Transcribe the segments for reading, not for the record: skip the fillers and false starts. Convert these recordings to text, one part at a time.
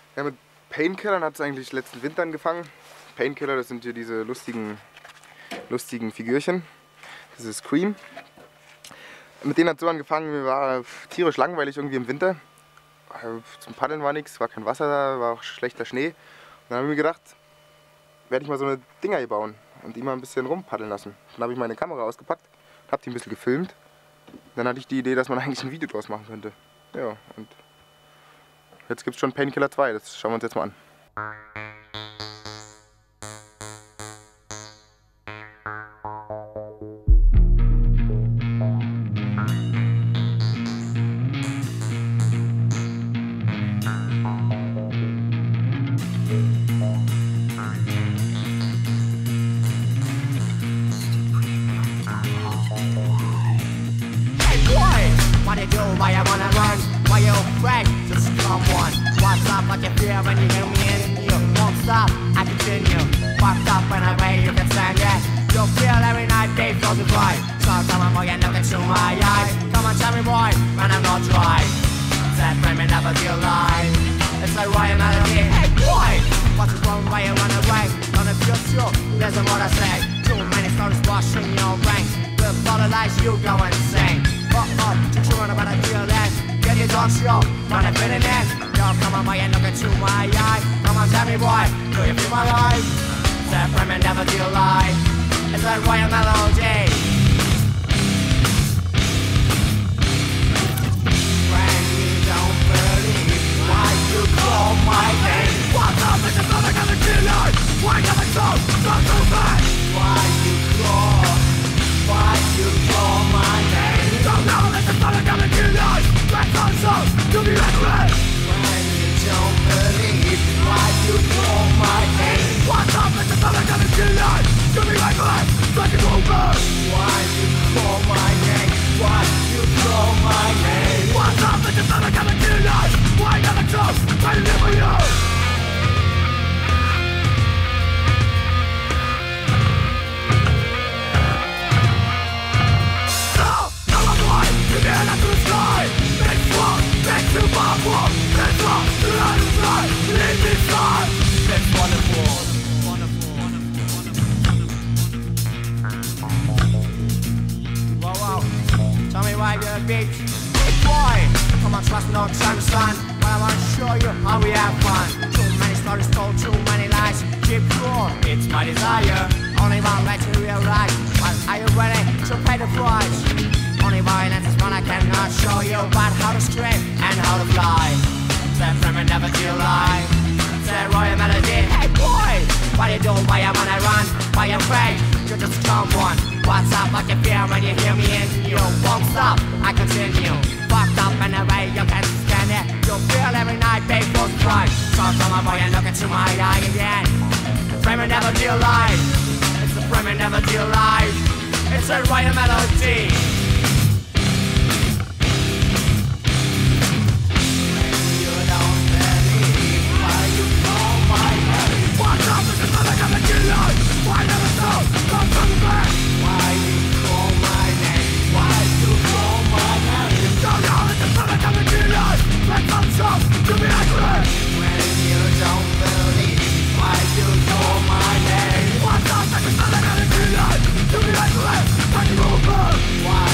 Ja, mit Painkillern hat es eigentlich letzten Winter angefangen. Painkiller, das sind hier diese lustigen Figürchen. Das ist Scream. Mit denen hat es so angefangen, mir war tierisch langweilig irgendwie im Winter. Zum Paddeln war nichts, war kein Wasser da, war auch schlechter Schnee. Und dann habe ich mir gedacht, werde ich mal so eine Dinger hier bauen und die mal ein bisschen rumpaddeln lassen. Dann habe ich meine Kamera ausgepackt, habe die ein bisschen gefilmt. Dann hatte ich die Idee, dass man eigentlich ein Video draus machen könnte. Ja, und jetzt gibt es schon Painkiller 2, das schauen wir uns jetzt mal an. What you do, why you wanna run, why you afraid, just come on. What's up, what you feel when you hear me in you won't stop, I continue. Fucked up in a way you can stand it. You'll feel every night, babe, frozen dry. So come on, boy, and look into my eyes. Come on, tell me, boy, when I'm not dry. Said friend may never be alive. It's like why I'm out of here. Hey, boy, what's wrong, why you run away? Gonna feel sure, listen what I say. Too many stories washing your ranks. With all the lies, you go insane. Just run about a deal then. Get your dog show, run a bit in it. Yo, come on, boy, and look into my eye. Come on, tell me, boy, do you feel my life? That friend may never be alive. It's like royal melody. When you don't believe, why you call my name? What's up, it's just like I'm a killer. Why never talk, not so bad? Why you call my name? Don't know, this is not a common killer. That's also to be reckless. When you don't believe, why you call my name? What's up, this is not a common killer. To be reckless, like an over. Why you call my name? Why you call my name? What's up, this is not a common killer. Why never talk, try to live with you? Tell me why you're a bitch. Hey boy, come on, trust me, don't try to son. Well, I wanna show you how we have fun. Too many stories told, too many lies. Keep cool, it's my desire. Only one way to realize. Well, are you ready to pay the price? Only violence is one I cannot show you, but how to scream and how to fly. That friend will never be alive. That royal melody. Hey boy, what you do? Why you wanna run? Why you afraid? You're just someone. What's up? What you feel when you hear me in you won't stop, I continue. Fucked up in a way you can't stand it. You'll feel every night, babe, goes dry. So come on, boy, and look into my eye again. Frame will never be alive. It's the frame will never be alive. It's a royal melody. Why never know? Don't come back. Why you call my name? Why you call my name? Don't know it's a product of a killer. Let's not stop to be accurate. When you don't believe, why you call my name? What's up? It's a product of a killer. To be accurate, take it over. Why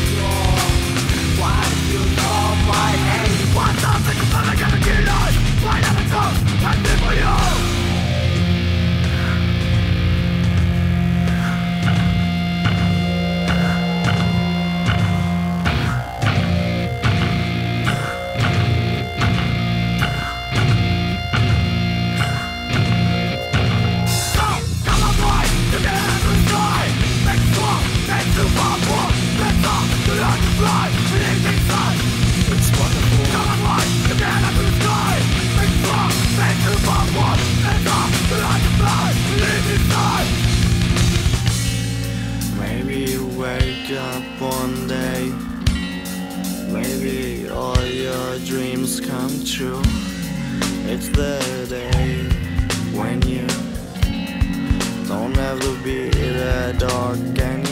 you call my name? What's up? It's a product of a killer. Why never talk? I live for you. Maybe you wake up one day, maybe all your dreams come true. It's the day when you don't have to be that dark and